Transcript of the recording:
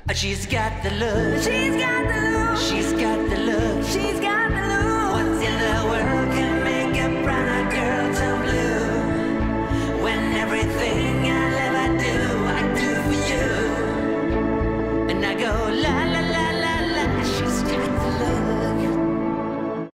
She's got the look. She's got the look. She's got the look. She's got the look. What in the world can make a brown-eyed girl turn blue? When everything I'll ever do, I do for you. And I go la la.